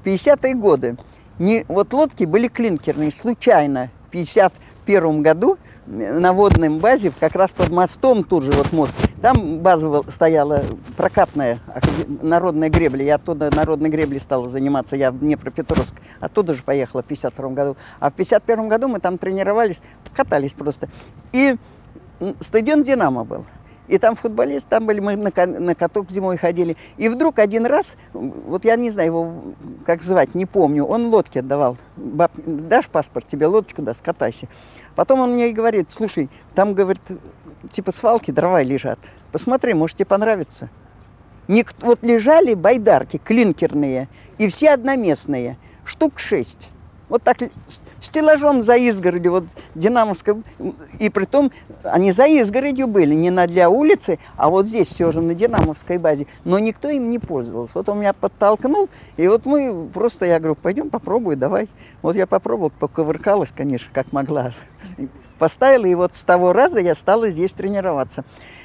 50-е годы. Вот лодки были клинкерные. Случайно в 51 году на водной базе, как раз под мостом, тут же вот мост, там база стояла прокатная, народная гребля. Я оттуда народной греблей стала заниматься, я в Днепропетровск. Оттуда же поехала в 52 году. А в 51 году мы там тренировались, катались просто. И стадион «Динамо» был. И там футболист, там были, мы на каток зимой ходили. И вдруг один раз, вот я не знаю его, как звать, не помню, он лодки отдавал. Баб, дашь паспорт, тебе лодочку даст, катайся. Потом он мне и говорит, слушай, там, говорит, типа свалки, дрова лежат. Посмотри, может, тебе понравится. Вот лежали байдарки клинкерные, и все одноместные, штук 6. Вот так стеллажом за изгородью, вот динамовской, и притом они за изгородью были, не для улицы, а вот здесь все же на динамовской базе. Но никто им не пользовался. Вот он меня подтолкнул, и вот мы просто, я говорю, пойдем попробуй, давай. Вот я попробовал, поковыркалась, конечно, как могла. Поставила, и вот с того раза я стала здесь тренироваться.